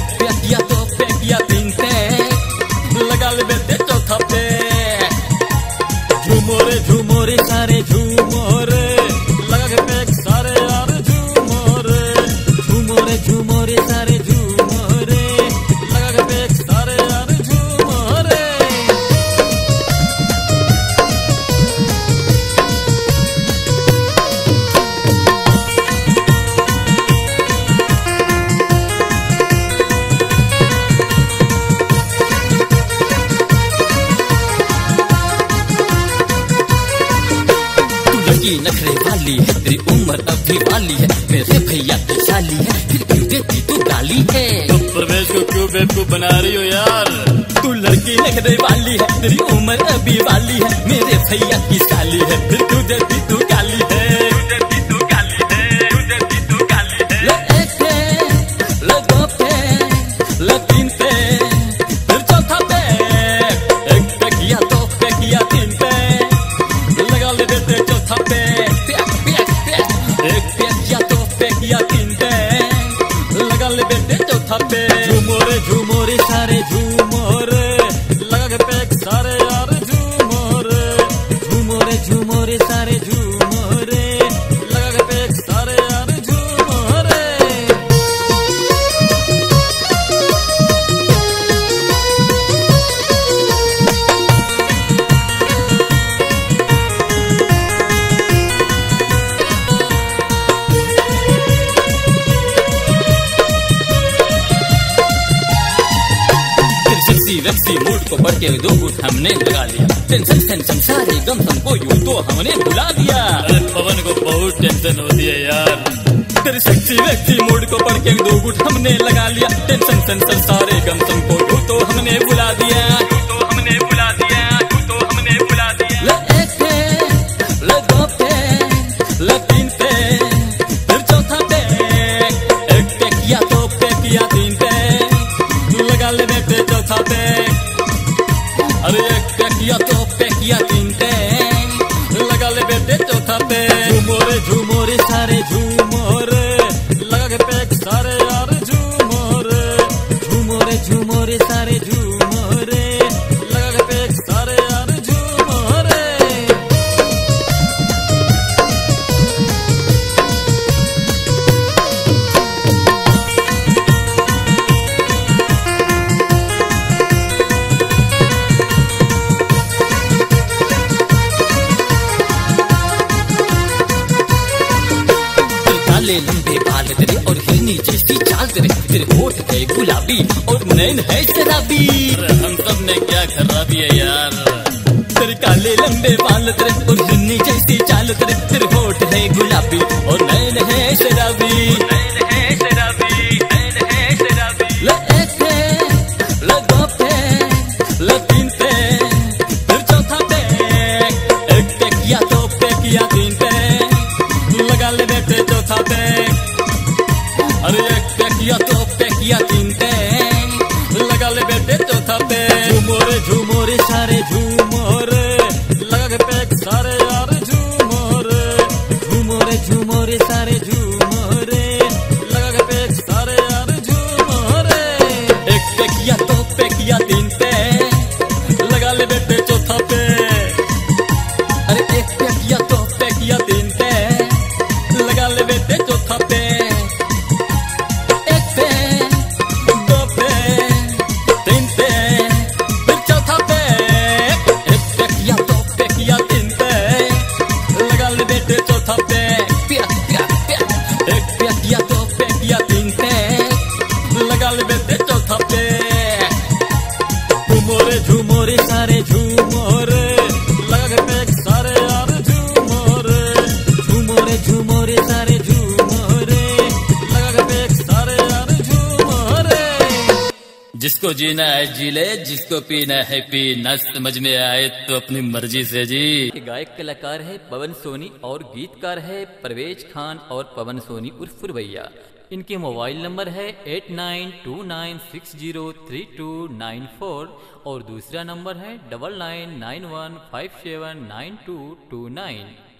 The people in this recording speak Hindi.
एक पे किया दो पे किया तीन पे लगा ले बेटे चौथा पे। झूमो रे सारे झूमो रे लगा के पैक सारे यार झूमो रे सारे झूमो रे लगा के पैक सारे यार झूमो रे। नखरे वाली है तेरी उम्र अभी वाली है, मेरे भैया की शाली है, फिर क्यों देती तू गाली है। तुम प्रवेश को क्यों बेवकूफ बना रही हो यार। तू लड़की नखरे वाली है तेरी उम्र अभी वाली है, मेरे भैया की शाली है, फिर क्यों देती तू गाली है। लो एक पे लो दो पे लो तीन पे फिर चौथा पे। एक पे किया दो पे किया तीन पे लगा ले बेटे चौथा पे। एक पे किया दो पे किया तीन पे लगा ले बेटे चौथा पे। झूमो रे सारे झूमो रे लगा के पैक सारे यार झूमो रे सारे झूमो रे लगा के पैक सारे यार झूमो रे। वैक्सी मूड को बढ़ के दो घूट हमने लगा लिया, टेंशन सारे गम को यूं तो हमने भुला दिया। अरे पवन को बहुत टेंशन होती है यार। तेरे सेक्सी वैक्सी मूड को बढ़ के दो घूट हमने लगा लिया, टेंशन सारे गम को यूं तो हमने भुला दिया। ले एक पे ले दो पे ले तीन पे फिर चौथा पे। एक पे किया दो पे किया तीन पे लगा ले बेटे चौथा पे। अरे एक पे किया दो पे किया तीन पे लगा ले बेटे चौथा पे। झूमो रे सारे झूमो रे लगा के पैक सारे यार झूमो रे सारे झूमो रे लगा के पैक सारे यार झूमो रे। काले लंबे बाल तेरे और हिरनी जैसी चाल तेरे होठ है गुलाबी और नैन है शराबी। अरे हम सब ने क्या खराबी है यार। तेरे काले लंबे बाल तेरे और हिरनी जैसी चाल तेरे होठ है गुलाबी और नैन है शराबी। ले एक पे ले दो पे ले तीन पे फिर चौथा पे। एक पे किया दो पे किया तीन पे लगा ले बेटे चौथा पे। अरे एक पे किया दो पे किया तीन पे लगा ले बेटे चौथा पे। झूमो रे सारे झूमो रे लगा के पैक सारे यार झूमो रे सारे झूमो रे लगा के पैक सारे यार झूमो रे। एक पे किया दो पे किया तीन पे लगा ले बेटे चौथा पे। अरे एक पे किया दो पे किया तीन पे लगा ले बेटे चौथा पे। एक पे दो पे तीन पे फिर चौथा पे। एक पे किया दो पे किया तीन पे लगा ले बेटे चौथा पे। एक पे किया दो पे किया तीन पे लगा ले बेटे चौथा पे। झूमो रे सारे झूमो रे लगा के पैक सारे यार झूमो रे सारे झूमो रे लगा के पैक सारे यार झूमो रे। जिसको जीना है जी ले, जिसको पीना है पी, न समझ में आए तो अपनी मर्जी से जी। गायक कलाकार है पवन सोनी और गीतकार है परवेज खान और पवन सोनी उर्फ भैया। इनके मोबाइल नंबर है 8929603294 और दूसरा नंबर है 9991579229।